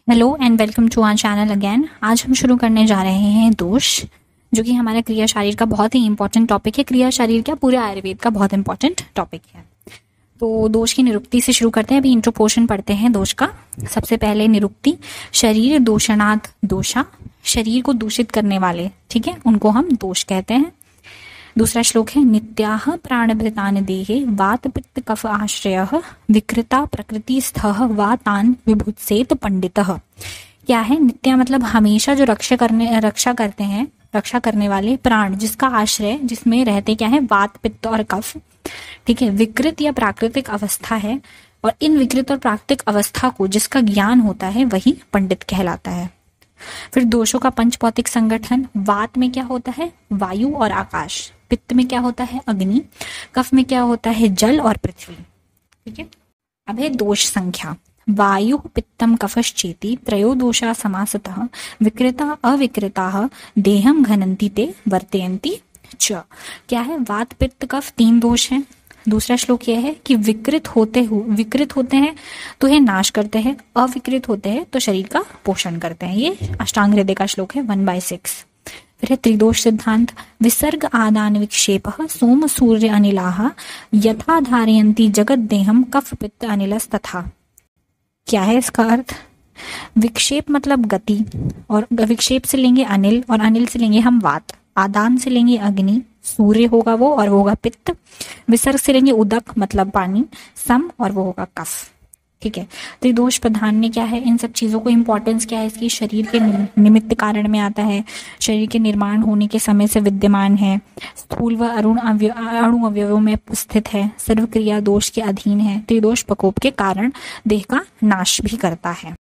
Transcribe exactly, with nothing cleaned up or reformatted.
Hello and welcome to our channel again. आज हम शुरू करने जा रहे हैं दोष, जो कि हमारा क्रिया शारीर का बहुत ही इंपॉर्टेंट टॉपिक है। क्रिया शारीर क्या, पूरे आयुर्वेद का बहुत इंपॉर्टेंट टॉपिक है। तो दोष की निरुक्ति से शुरू करते हैं। अभी इंट्रो पोर्शन पढ़ते हैं दोष का। सबसे पहले निरुक्ति। शरीर दूषणात् दोषा, शरीर को दूषित करने वाले, ठीक है, उनको हम दोष कहते हैं। दूसरा श्लोक है नित्याः प्राणभृतान देहे वात पित्त कफ आश्रयः विकृता प्रकृतिस्थः वा तान विभुत्सेत पंडितः। क्या है नित्या, मतलब हमेशा जो रक्षा करने रक्षा करते हैं, रक्षा करने वाले, प्राण जिसका आश्रय, जिसमें रहते क्या है, वात पित्त और कफ, ठीक है। विकृत या प्राकृतिक अवस्था है, और इन विकृत और प्राकृतिक अवस्था को जिसका ज्ञान होता है वही पंडित कहलाता है। फिर दोषों का पंच भौतिक संगठन। वात में क्या होता है, वायु और आकाश। पित्त में क्या होता है, अग्नि। कफ में क्या होता है, जल और पृथ्वी, ठीक है। अब है दोष संख्या। वायु पित्तम कफश्चेति त्रयो दोषा समासतः विकृता अविकृता देहम घनन्ति ते वर्तयन्ति च। क्या है, वात पित्त कफ तीन दोष हैं। दूसरा श्लोक यह है कि विकृत होते हुए, विकृत होते हैं तो ये नाश करते हैं, अविकृत होते हैं तो शरीर का पोषण करते हैं। ये अष्टांग हृदय का श्लोक है वन बाय सिक्स। फिर है त्रिदोष सिद्धांत। विसर्ग आदान विक्षेप सोम सूर्य अनिलाः यथा धारयन्ति जगत देहम कफ पित्त अनिलस तथा। क्या है इसका अर्थ? विक्षेप मतलब गति, और विक्षेप से लेंगे अनिल, और अनिल से लेंगे हम वात। आदान से लेंगे अग्नि, सूर्य होगा वो, और वो होगा पित्त। विसर्ग से लेंगे उदक मतलब पानी, सम, और वो होगा कफ, ठीक है। त्रिदोष प्रधान में क्या है, इन सब चीजों को इंपॉर्टेंस क्या है इसकी, शरीर के निमित्त कारण में आता है, शरीर के निर्माण होने के समय से विद्यमान है, स्थूल व अरुण अणु अवयवों में स्थित है, सर्वक्रिया दोष के अधीन है, त्रिदोष प्रकोप के कारण देह का नाश भी करता है।